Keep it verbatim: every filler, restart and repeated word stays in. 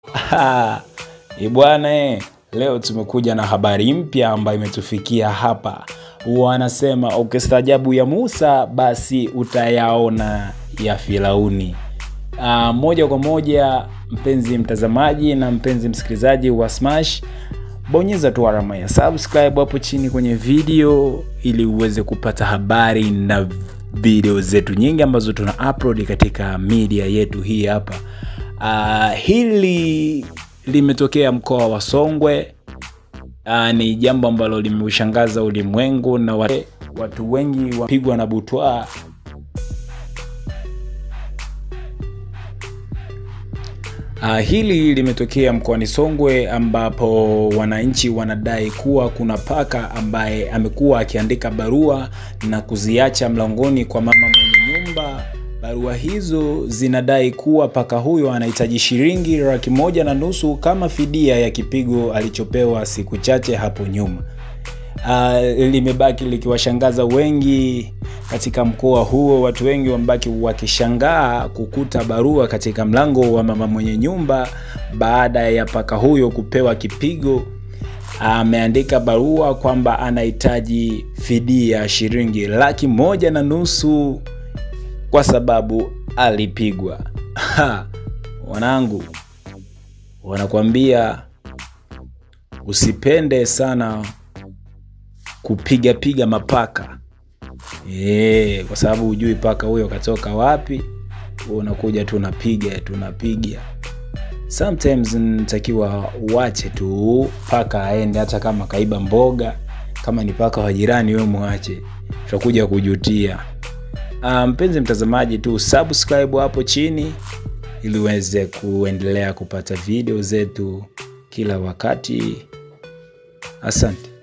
Ibwana eh, leo tumekuja na habari mpya ambayo imetufikia hapa. Wanasema ukistaajabu ya Musa basi utayaona ya Firauni. Uh, moja kwa moja mpenzi mtazamaji na mpenzi msikilizaji wa Smash, bonyeza tu alama ya subscribe hapo chini kwenye video ili uweze kupata habari na video zetu nyingi ambazo tuna upload katika media yetu hii hapa. Uh, hili limetokea mkoa wa Songwe. Uh, ni jambo ambalo limeushangaza ulimwengu na watu, watu wengi wapigwa na butwaa. Uh, hili limetokea mkoani Songwe ambapo wananchi wanadai kuwa kuna paka ambaye amekuwa akiandika barua na kuziacha mlangoni kwa mama mwenye nyumba. Barua hizo zinadai kuwa paka huyo anahitaji shilingi laki moja na nusu kama fidia ya kipigo alichopewa siku chache hapo nyuma. Uh, limebaki likiwashangaza wengi katika mkoa huo. Watu wengi wambaki wakishangaa kukuta barua katika mlango wa mama mwenye nyumba baada ya paka huyo kupewa kipigo. Ameandika uh, barua kwamba anahitaji fidia shilingi laki moja na nusu kwa sababu alipigwa. Wanangu, wanakuambia usipende sana kupiga piga mapaka. Eh, kwa sababu hujui paka huyo katoka wapi. Unakuja tu unapiga, tunapiga. Sometimes nitakiwa uache tu paka aende hata kama kaiba mboga. Kama ni paka wa jirani wewe muache. Tutakuja kujutia. Mpenzi um, mtazamaji tu subscribe hapo chini ili uweze kuendelea kupata video zetu kila wakati. Asante.